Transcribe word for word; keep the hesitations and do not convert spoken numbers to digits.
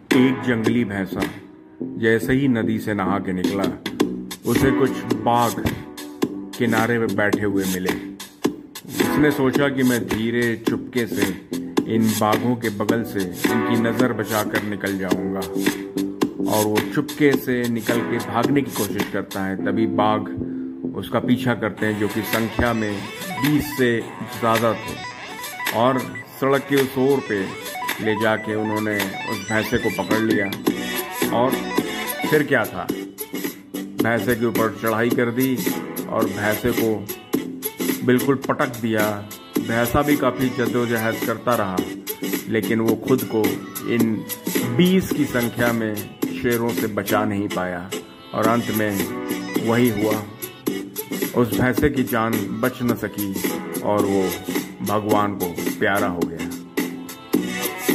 एक जंगली भैंसा जैसे ही नदी से नहा के निकला, उसे कुछ बाघ किनारे में बैठे हुए मिले। उसने सोचा कि मैं धीरे चुपके से इन बाघों के बगल से इनकी नज़र बचाकर निकल जाऊंगा। और वो चुपके से निकल के भागने की कोशिश करता है। तभी बाघ उसका पीछा करते हैं, जो कि संख्या में बीस से ज़्यादा थे, और सड़क के उस ओर पे ले जाके उन्होंने उस भैंसे को पकड़ लिया। और फिर क्या था, भैंसे के ऊपर चढ़ाई कर दी और भैंसे को बिल्कुल पटक दिया। भैंसा भी काफ़ी जद्दोजहद करता रहा, लेकिन वो खुद को इन बीस की संख्या में शेरों से बचा नहीं पाया। और अंत में वही हुआ, उस भैंसे की जान बच न सकी और वो भगवान को प्यारा हो गया।